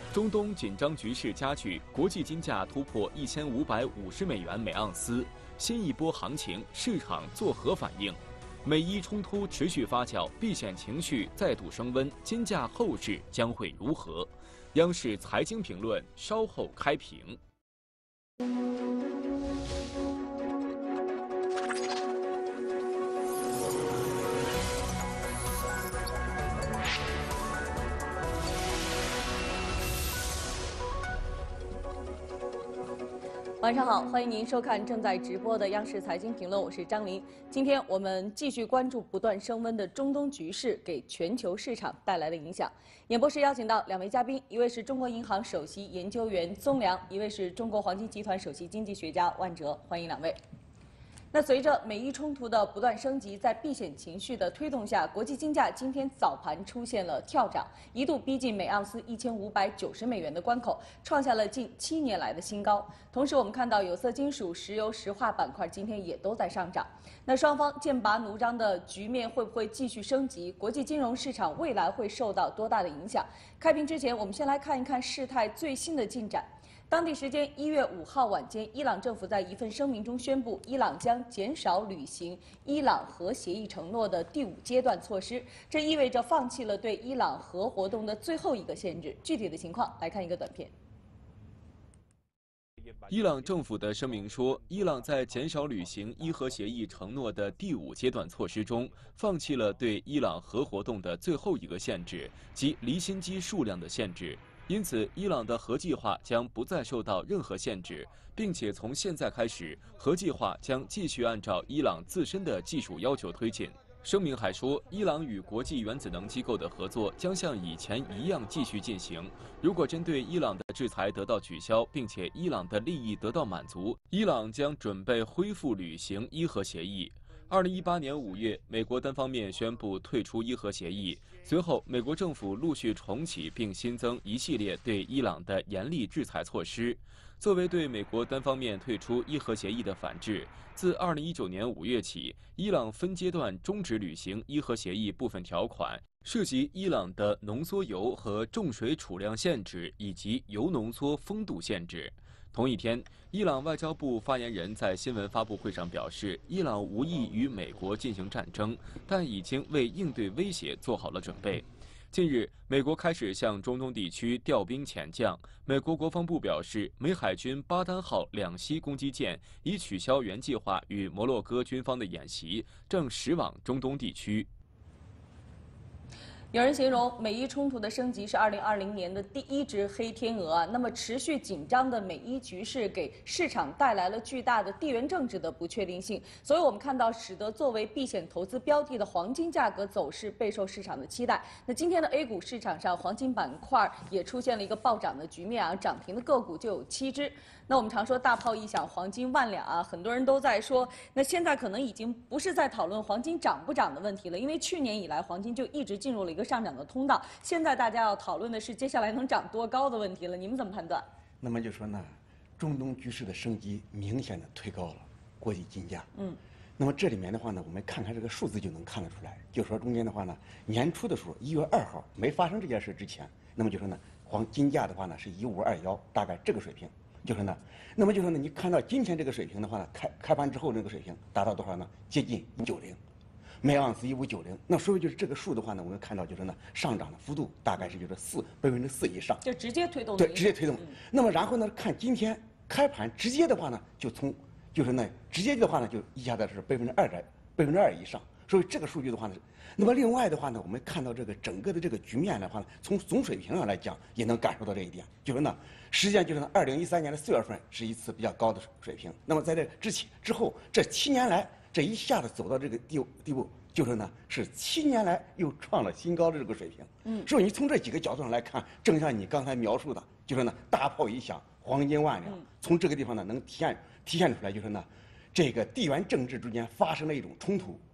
中东紧张局势加剧，国际金价突破$1550每盎司，新一波行情，市场作何反应？美伊冲突持续发酵，避险情绪再度升温，金价后市将会如何？央视财经评论稍后开评。 晚上好，欢迎您收看正在直播的央视财经评论，我是张琳。今天我们继续关注不断升温的中东局势给全球市场带来的影响。演播室邀请到两位嘉宾，一位是中国银行首席研究员宗良，一位是中国黄金集团首席经济学家万哲，欢迎两位。那随着美伊冲突的不断升级，在避险情绪的推动下，国际金价今天早盘出现了跳涨，一度逼近每盎司$1590的关口，创下了近7年来的新高。同时，我们看到有色金属、石油石化板块今天也都在上涨。那双方剑拔弩张的局面会不会继续升级？国际金融市场未来会受到多大的影响？开屏之前，我们先来看一看事态最新的进展。当地时间1月5号晚间，伊朗政府在一份声明中宣布，伊朗将减少履行伊朗核协议承诺的第5阶段措施，这意味着放弃了对伊朗核活动的最后一个限制。具体的情况来看一个短片。 伊朗政府的声明说，伊朗在减少履行伊核协议承诺的第5阶段措施中，放弃了对伊朗核活动的最后一个限制，即离心机数量的限制。因此，伊朗的核计划将不再受到任何限制，并且从现在开始，核计划将继续按照伊朗自身的技术要求推进。声明还说，伊朗与国际原子能机构的合作将像以前一样继续进行。如果针对伊朗的制裁得到取消，并且伊朗的利益得到满足，伊朗将准备恢复履行伊核协议。2018年5月，美国单方面宣布退出伊核协议。随后，美国政府陆续重启并新增一系列对伊朗的严厉制裁措施。作为对美国单方面退出伊核协议的反制，自2019年5月起，伊朗分阶段终止履行伊核协议部分条款，涉及伊朗的浓缩铀和重水储量限制以及铀浓缩风度限制。同一天，伊朗外交部发言人在新闻发布会上表示，伊朗无意与美国进行战争，但已经为应对威胁做好了准备。近日，美国开始向中东地区调兵遣将。美国国防部表示，美海军巴丹号两栖攻击舰已取消原计划与摩洛哥军方的演习，正驶往中东地区。 有人形容美伊冲突的升级是2020年的第一只黑天鹅。那么，持续紧张的美伊局势给市场带来了巨大的地缘政治的不确定性，所以我们看到，使得作为避险投资标的的黄金价格走势备受市场的期待。那今天的 A 股市场上，黄金板块也出现了一个暴涨的局面啊，涨停的个股就有7只。那我们常说大炮一响，黄金万两啊，很多人都在说，那现在可能已经不是在讨论黄金涨不涨的问题了，因为去年以来黄金就一直进入了一个上涨的通道。现在大家要讨论的是接下来能涨多高的问题了，你们怎么判断？ 那么就说呢，中东局势的升级明显的推高了国际金价。那么这里面的话呢，我们看看这个数字就能看得出来。就说中间的话呢，年初的时候1月2号没发生这件事之前，那么就说呢，黄金价的话呢是15211，大概这个水平。就说呢，那么就说呢，你看到今天这个水平的话呢，开盘之后这个水平达到多少呢？接近190，每盎司1590。那所以就是这个数的话呢，我们看到就是呢，上涨的幅度大概是就是4%以上， 就直接推动。 对，直接推动。那么然后呢，看今天开盘直接的话呢，就是呢，直接的话呢，就一下子是2%以上。所以这个数据的话呢，那么另外的话呢，我们看到这个整个的这个局面的话呢，从总水平上来讲，也能感受到这一点。就是呢，实际上就是呢，2013年的4月份是一次比较高的水平。那么在这之后，这7年来，这一下子走到这个地步，就是呢，是7年来又创了新高的这个水平。所以你从这几个角度上来看，正像你刚才描述的，就是呢，大炮一响，黄金万两。从这个地方呢，能体现出来，就是呢，这个地缘政治之间发生了一种冲突。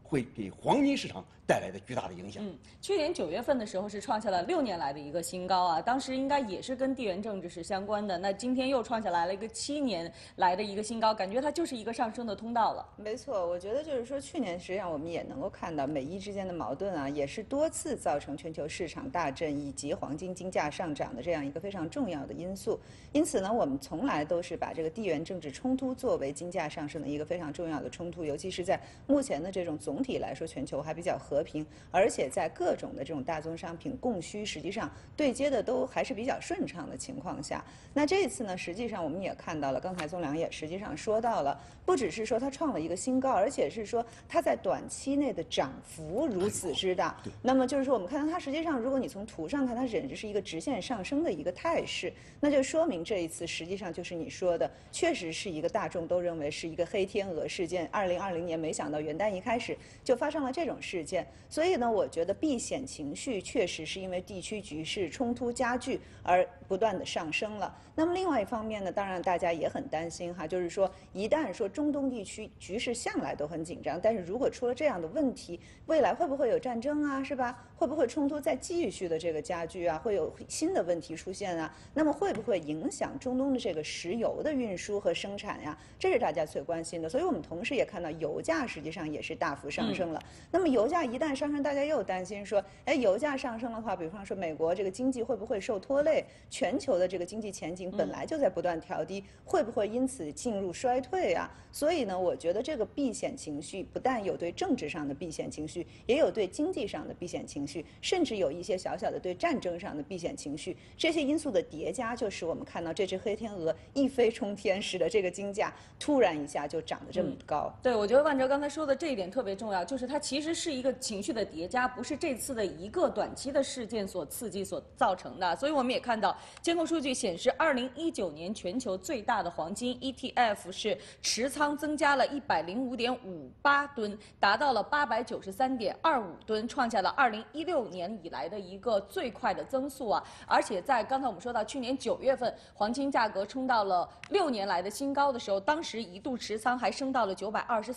会给黄金市场带来的巨大的影响。 去年9月份的时候是创下了6年来的一个新高啊，当时应该也是跟地缘政治是相关的。那今天又创下来了一个7年来的一个新高，感觉它就是一个上升的通道了。 没错，我觉得就是说，去年实际上我们也能够看到美伊之间的矛盾啊，也是多次造成全球市场大震以及黄金金价上涨的这样一个非常重要的因素。因此呢，我们从来都是把这个地缘政治冲突作为金价上升的一个非常重要的冲突，尤其是在目前的这种总体来说，全球还比较和平，而且在各种的这种大宗商品供需实际上对接的都还是比较顺畅的情况下，那这一次呢，实际上我们也看到了，刚才宗良也实际上说到了，不只是说它创了一个新高，而且是说它在短期内的涨幅如此之大。那么就是说，我们看到它实际上，如果你从图上看，它简直是一个直线上升的一个态势，那就说明这一次实际上就是你说的，确实是一个大众都认为是一个黑天鹅事件。2020年没想到元旦一开始就发生了这种事件，所以呢，我觉得避险情绪确实是因为地区局势冲突加剧而不断的上升了。那么另外一方面呢，当然大家也很担心哈，就是说一旦说中东地区局势向来都很紧张，但是如果出了这样的问题，未来会不会有战争啊，是吧？会不会冲突再继续的这个加剧啊？会有新的问题出现啊？那么会不会影响中东的这个石油的运输和生产呀？这是大家最关心的。所以我们同时也看到油价实际上也是大幅上升了。那么油价一旦上升，大家又担心说，哎，油价上升的话，比方说美国这个经济会不会受拖累？全球的这个经济前景本来就在不断调低，会不会因此进入衰退啊？所以呢，我觉得这个避险情绪不但有对政治上的避险情绪，也有对经济上的避险情绪，甚至有一些小小的对战争上的避险情绪。这些因素的叠加，就使我们看到这只黑天鹅一飞冲天，使得这个金价突然一下就涨得这么高。 对，我觉得万哲刚才说的这一点特别重要，就是它其实是一个情绪的叠加，不是这次的一个短期的事件所刺激所造成的。所以我们也看到监控数据显示，2019年全球最大的黄金 ETF 是持仓增加了105.58吨，达到了893.25吨，创下了2016年以来的一个最快的增速啊！而且在刚才我们说到去年9月份，黄金价格冲到了6年来的新高的时候，当时一度持仓还升到了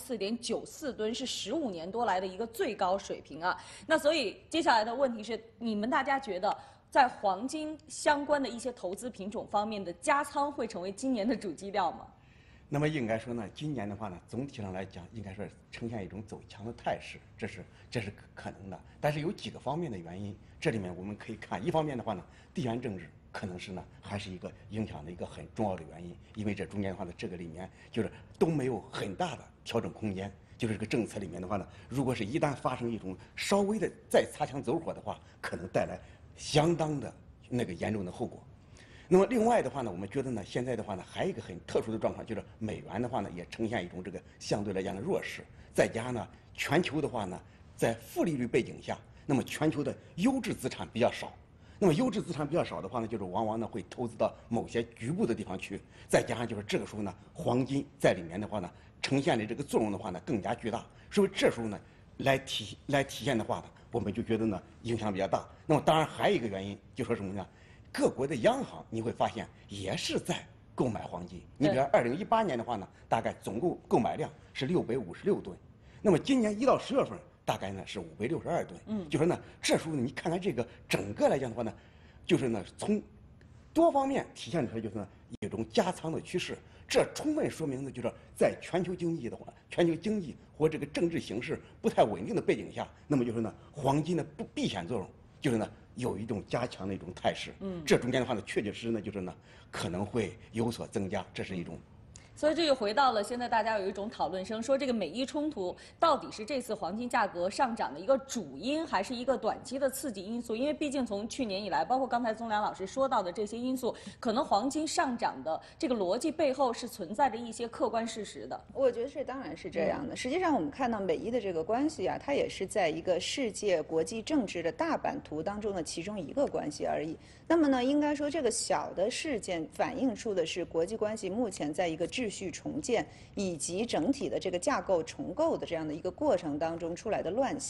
924.94吨，是15年多来的一个最高水平啊！那所以接下来的问题是，你们大家觉得，在黄金相关的一些投资品种方面的加仓会成为今年的主基调吗？ 那么应该说呢，今年的话呢，总体上来讲，应该说呈现一种走强的态势，这是可能的。但是有几个方面的原因，这里面我们可以看，一方面的话呢，地缘政治可能是呢还是一个影响的一个很重要的原因，因为这中间的话呢，这个里面就是都没有很大的调整空间。就是这个政策里面的话呢，如果是一旦发生一种稍微的再擦枪走火的话，可能带来相当的那个严重的后果。那么另外的话呢，我们觉得呢，现在的话呢，还有一个很特殊的状况，就是美元的话呢，也呈现一种这个相对来讲的弱势，再加上呢，全球的话呢，在负利率背景下，那么全球的优质资产比较少。那么优质资产比较少的话呢，就是往往呢会投资到某些局部的地方去，再加上就是这个时候呢，黄金在里面的话呢，呈现的这个作用的话呢更加巨大，所以这时候呢来体现的话呢，我们就觉得呢影响比较大。那么当然还有一个原因，就说什么呢？各国的央行你会发现也是在购买黄金。你比如2018年的话呢，大概总共购买量是656吨，那么今年1到10月份大概呢是562吨。就说呢，这时候呢，你看看这个整个来讲的话呢，就是呢从多方面体现出来就是呢一种加仓的趋势。这充分说明呢，就是在全球经济或这个政治形势不太稳定的背景下，那么就是呢黄金的避险作用就是呢有一种加强的一种态势。这中间的话呢，确确实实呢就是呢可能会有所增加，这是一种。 所以这就回到了现在大家有一种讨论声，说这个美伊冲突到底是这次黄金价格上涨的一个主因，还是一个短期的刺激因素？因为毕竟从去年以来，包括刚才宗良老师说到的这些因素，可能黄金上涨的这个逻辑背后是存在着一些客观事实的。 我觉得这当然是这样的。实际上，我们看到美伊的这个关系啊，它也是在一个世界国际政治的大版图当中的其中一个关系而已。那么呢，应该说这个小的事件反映出的是国际关系目前在一个秩序重建以及整体的这个架构重构的这样的一个过程当中出来的乱象。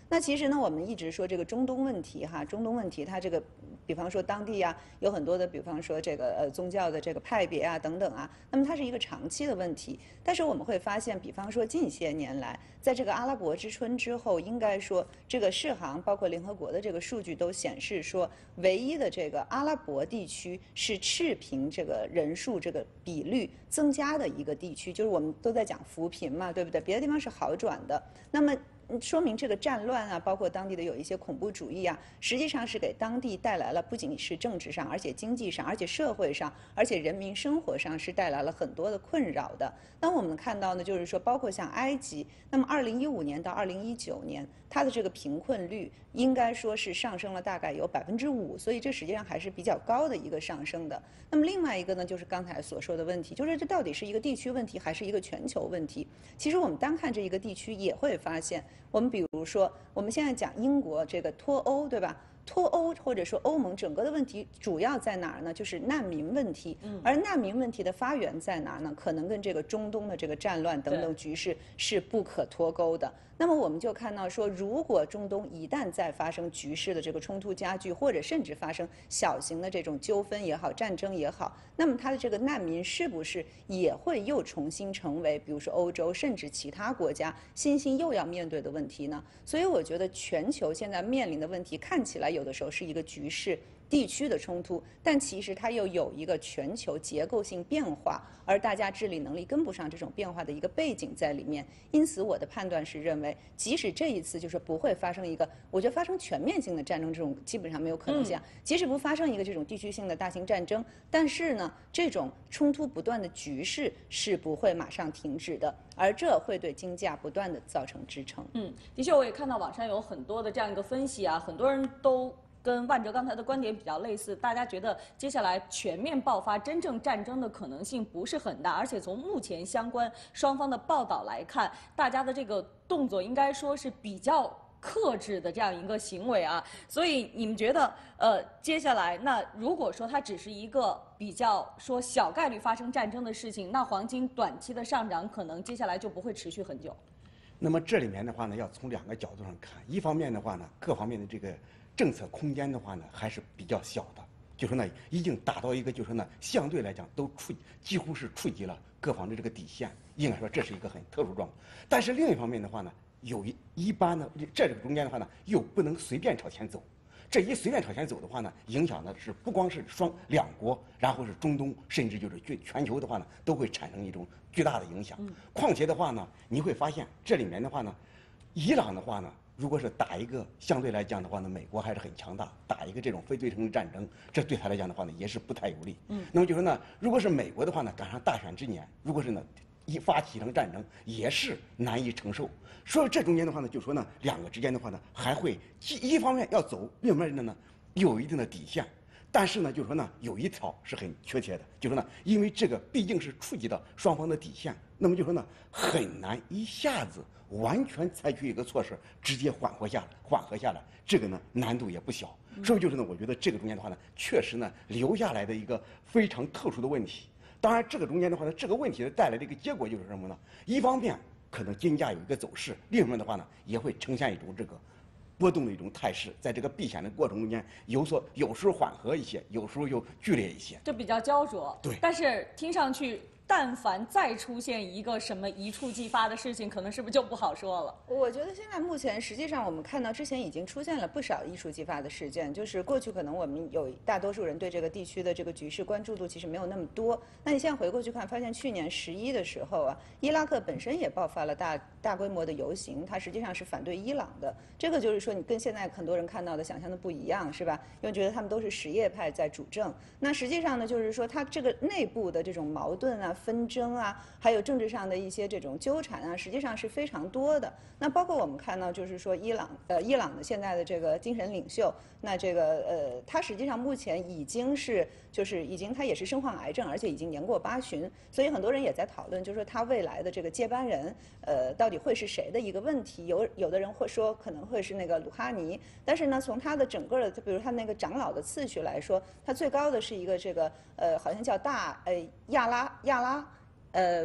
那其实呢，我们一直说这个中东问题哈，中东问题它这个，比方说当地啊有很多的，比方说这个宗教的这个派别啊等等啊，那么它是一个长期的问题。但是我们会发现，比方说近些年来，在这个阿拉伯之春之后，应该说这个世行包括联合国的这个数据都显示说，唯一的这个阿拉伯地区是赤贫这个人数这个比率增加的一个地区，就是我们都在讲扶贫嘛，对不对？别的地方是好转的，那么。说明这个战乱啊，包括当地的有一些恐怖主义啊，实际上是给当地带来了不仅是政治上，而且经济上，而且社会上，而且人民生活上是带来了很多的困扰的。那我们看到呢，就是说，包括像埃及，那么2015年到2019年，它的这个贫困率应该说是上升了大概有5%，所以这实际上还是比较高的一个上升的。那么另外一个呢，就是刚才所说的问题，就是这到底是一个地区问题还是一个全球问题？其实我们单看这一个地区也会发现。我们比如说，我们现在讲英国这个脱欧，对吧？脱欧或者说欧盟整个的问题主要在哪儿呢？就是难民问题。而难民问题的发源在哪儿呢？可能跟这个中东的这个战乱等等局势是不可脱钩的。那么我们就看到说，如果中东一旦再发生局势的这个冲突加剧，或者甚至发生小型的这种纠纷也好、战争也好，那么它的这个难民是不是也会又重新成为，比如说欧洲甚至其他国家新兴又要面对的问题呢？所以我觉得全球现在面临的问题看起来有的时候是一个局势。地区的冲突，但其实它又有一个全球结构性变化，而大家治理能力跟不上这种变化的一个背景在里面。因此，我的判断是认为，即使这一次就是不会发生一个，我觉得发生全面性的战争这种基本上没有可能性。即使不发生一个这种地区性的大型战争，但是呢，这种冲突不断的局势是不会马上停止的，而这会对金价不断的造成支撑。 的确，我也看到网上有很多的这样一个分析啊，很多人都。跟万哲刚才的观点比较类似，大家觉得接下来全面爆发真正战争的可能性不是很大，而且从目前相关双方的报道来看，大家的这个动作应该说是比较克制的这样一个行为啊。所以你们觉得，接下来那如果说它只是一个比较说小概率发生战争的事情，那黄金短期的上涨可能接下来就不会持续很久。 那么这里面的话呢，要从2个角度上看，一方面的话呢，各方面的这个政策空间的话呢，还是比较小的，就说呢，已经达到一个，就说呢，相对来讲都几乎是触及了各方的这个底线，应该说这是一个很特殊状况。但是另一方面的话呢，一般呢，这个中间的话呢，又不能随便朝前走。这一随便朝前走的话呢，影响的是不光是两国，然后是中东，甚至就是全球的话呢，都会产生一种巨大的影响。况且的话呢，你会发现这里面的话呢，伊朗的话呢，如果是打一个相对来讲的话呢，美国还是很强大，打一个这种非对称战争，这对他来讲的话呢，也是不太有利。那么就说呢，如果是美国的话呢，赶上大选之年，如果是呢一发起一场战争，也是难以承受。所以这中间的话呢，就说呢，两个之间的话呢，还会一方面要走，另一方面呢有一定的底线。但是呢，就是说呢，有一条是很确切的，就是说呢，因为这个毕竟是触及到双方的底线，那么就说呢，很难一下子完全采取一个措施，直接缓和下来，这个呢难度也不小。所以就是呢，我觉得这个中间的话呢，确实呢留下来的一个非常特殊的问题。当然，这个中间的话呢，这个问题带来的一个结果就是什么呢？一方面可能金价有一个走势，另一方面的话呢，也会呈现一种这个波动的一种态势，在这个避险的过程中间有时候缓和一些，有时候又剧烈一些， 就比较焦灼。 对， 但是听上去，但凡再出现一个什么一触即发的事情，可能是不是就不好说了？ 我觉得现在目前实际上我们看到之前已经出现了不少一触即发的事件，就是过去可能我们有大多数人对这个地区的这个局势关注度其实没有那么多。那你现在回过去看，发现去年11的时候啊，伊拉克本身也爆发了大规模的游行，它实际上是反对伊朗的。这个就是说你跟现在很多人看到的想象的不一样，是吧？因为觉得他们都是什叶派在主政。那实际上呢，就是说它这个内部的这种矛盾啊、纷争啊，还有政治上的一些这种纠缠啊，实际上是非常多的。那包括我们看到，就是说伊朗的现在的这个精神领袖，那这个他实际上目前已经他也是身患癌症，而且已经年过80旬，所以很多人也在讨论，就是说他未来的这个接班人，到底会是谁的一个问题。有的人会说可能会是那个鲁哈尼，但是呢，从他的整个的，比如他那个长老的次序来说，他最高的是一个这个好像叫大亚拉。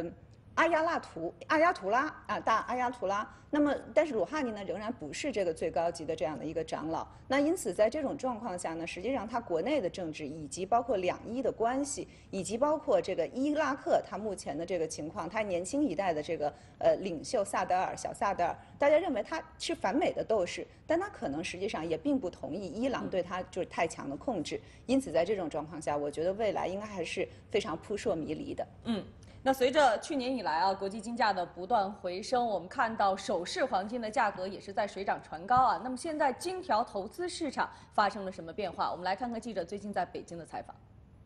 阿亚图拉啊，大阿亚图拉。那么，但是鲁哈尼呢，仍然不是这个最高级的这样的一个长老。那因此，在这种状况下呢，实际上他国内的政治，以及包括两伊的关系，以及包括这个伊拉克他目前的这个情况，他年轻一代的这个领袖小萨德尔，大家认为他是反美的斗士，但他可能实际上也并不同意伊朗对他就是太强的控制。因此，在这种状况下，我觉得未来应该还是非常扑朔迷离的。 那随着去年以来啊，国际金价的不断回升，我们看到首饰黄金的价格也是在水涨船高啊。那么现在金条投资市场发生了什么变化？我们来看看记者最近在北京的采访。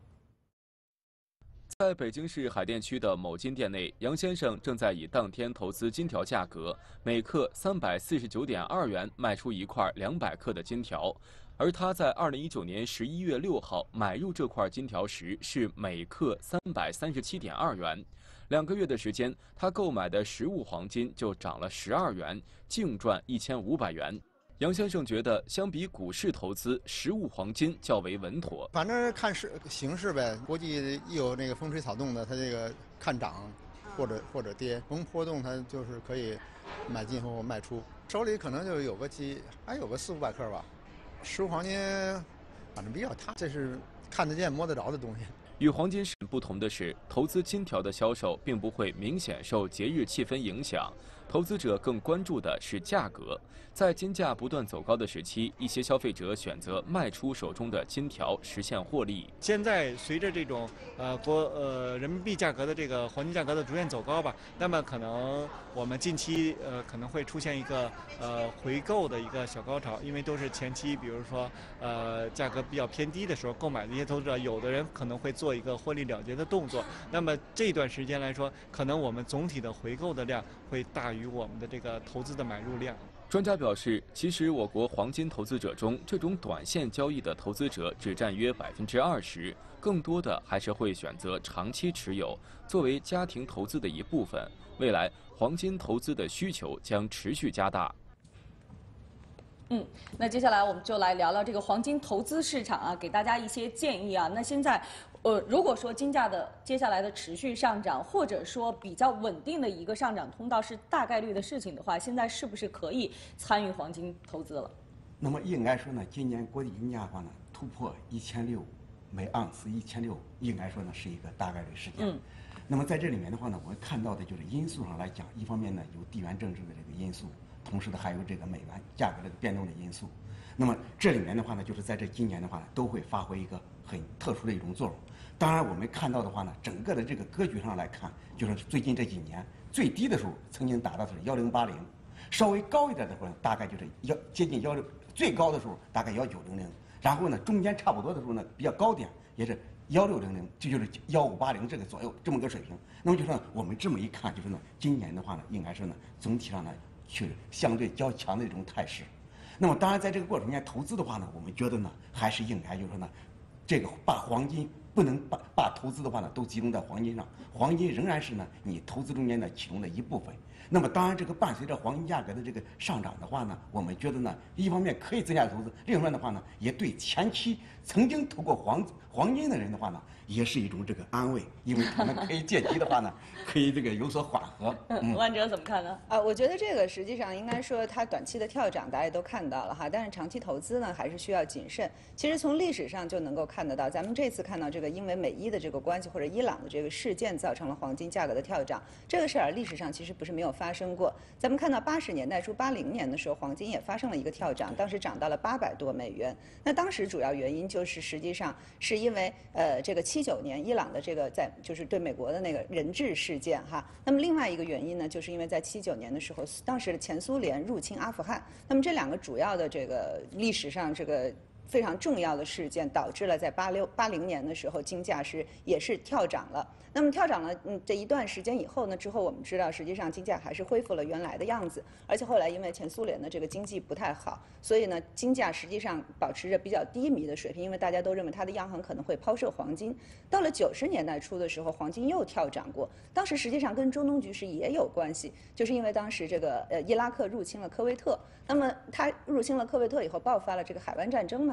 在北京市海淀区的某金店内，杨先生正在以当天投资金条价格每克349.2元卖出一块200克的金条。而他在2019年11月6号买入这块金条时是每克337.2元，2个月的时间，他购买的实物黄金就涨了12元，净赚1500元。杨先生觉得，相比股市投资，实物黄金较为稳妥。 反正看形势呗，国际一有那个风吹草动的，它这个看涨或者跌，甭波动，它就是可以买进或卖出。手里可能就有个还有个400-500克吧。实物黄金反正比较踏，这是看得见摸得着的东西。 与黄金不同的是，投资金条的销售并不会明显受节日气氛影响，投资者更关注的是价格。在金价不断走高的时期，一些消费者选择卖出手中的金条，实现获利。 现在随着这种人民币价格的这个黄金价格的逐渐走高吧，那么可能我们近期可能会出现一个回购的一个小高潮，因为都是前期比如说价格比较偏低的时候购买的一些投资者，有的人可能会做一个获利了结的动作。那么这段时间来说，可能我们总体的回购的量会大于我们的这个投资的买入量。 专家表示，其实我国黄金投资者中，这种短线交易的投资者只占约20%，更多的还是会选择长期持有，作为家庭投资的一部分。未来，黄金投资的需求将持续加大。 那接下来我们就来聊聊这个黄金投资市场啊，给大家一些建议啊。那现在，如果说金价的接下来的持续上涨，或者说比较稳定的一个上涨通道是大概率的事情的话，现在是不是可以参与黄金投资了？ 那么应该说呢，今年国际金价的话呢，突破1600每盎司1600，应该说呢是一个大概率事件。那么在这里面的话呢，我们看到的就是因素上来讲，一方面呢有地缘政治的这个因素。同时呢，还有这个美元价格这个变动的因素，那么这里面的话呢，就是在这今年的话呢，都会发挥一个很特殊的一种作用。当然，我们看到的话呢，整个的这个格局上来看，就是最近这几年最低的时候曾经达到的是1080，稍微高一点的时候大概就是接近16，最高的时候大概1900，然后呢中间差不多的时候呢比较高点也是1600，这就是1580这个左右这么个水平。那么就说我们这么一看，就是呢今年的话呢，应该是呢总体上呢。去相对较强的一种态势，那么当然在这个过程中间投资的话呢，我们觉得呢还是应该就是说呢，这个把黄金不能把投资的话呢都集中在黄金上，黄金仍然是呢你投资中间的其中的一部分。那么当然这个伴随着黄金价格的这个上涨的话呢，我们觉得呢一方面可以增加投资，另一方面的话呢也对前期曾经投过黄金的人的话呢也是一种这个安慰，因为他们可以借机的话呢可以这个有所缓和。 万哲怎么看呢？ 我觉得这个实际上应该说它短期的跳涨大家都看到了哈，但是长期投资呢还是需要谨慎。其实从历史上就能够看得到，咱们这次看到这个因为美伊的这个关系或者伊朗的这个事件造成了黄金价格的跳涨，这个事儿历史上其实不是没有发生过。咱们看到80年代初80年的时候，黄金也发生了一个跳涨，当时涨到了800多美元。那当时主要原因就是实际上是因为这个79年伊朗的这个就是对美国的那个人质事件哈。那么另外一个原因呢，就是因为在79年的时候，当时的前苏联入侵阿富汗。那么这两个主要的这个历史上这个非常重要的事件，导致了在80年的时候金价也是跳涨了。那么跳涨了这一段时间以后呢，之后我们知道实际上金价还是恢复了原来的样子，而且后来因为前苏联的这个经济不太好，所以呢金价实际上保持着比较低迷的水平，因为大家都认为它的央行可能会抛售黄金。到了90年代初的时候，黄金又跳涨过，当时实际上跟中东局势也有关系，就是因为当时这个伊拉克入侵了科威特，那么它入侵了科威特以后爆发了这个海湾战争嘛，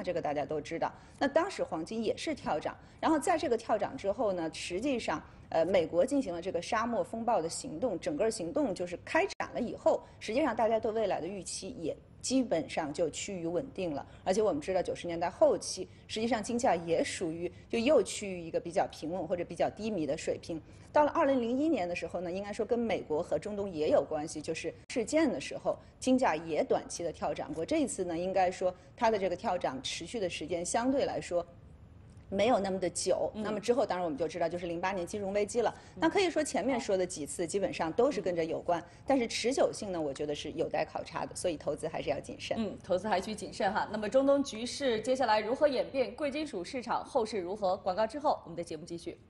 这个大家都知道。那当时黄金也是跳涨，然后在这个跳涨之后呢，实际上美国进行了这个沙漠风暴的行动，整个行动就是开展了以后，实际上大家对未来的预期也基本上就趋于稳定了。而且我们知道90年代后期，实际上金价也属于就又趋于一个比较平稳或者比较低迷的水平。到了2001年的时候呢，应该说跟美国和中东也有关系，就是事件的时候，金价也短期的跳涨过。这一次呢，应该说它的这个跳涨持续的时间相对来说没有那么的久。那么之后，当然我们就知道，就是08年金融危机了。那可以说前面说的几次基本上都是跟着有关，但是持久性呢，我觉得是有待考察的，所以投资还是要谨慎。 投资还需谨慎哈。那么中东局势接下来如何演变？贵金属市场后市如何？广告之后，我们的节目继续。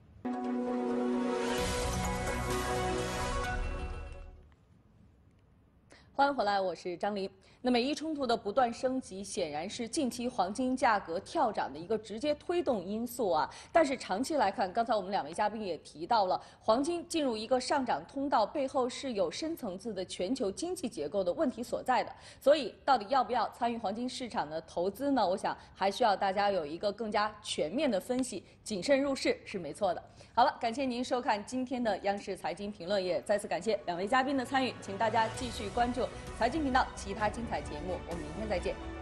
欢迎回来，我是张琳。那美伊冲突的不断升级，显然是近期黄金价格跳涨的一个直接推动因素啊。但是长期来看，刚才我们2位嘉宾也提到了，黄金进入一个上涨通道背后是有深层次的全球经济结构的问题所在的。所以，到底要不要参与黄金市场的投资呢？我想还需要大家有一个更加全面的分析，谨慎入市是没错的。好了，感谢您收看今天的央视财经评论，也再次感谢2位嘉宾的参与，请大家继续关注财经频道其他精彩节目，我们明天再见。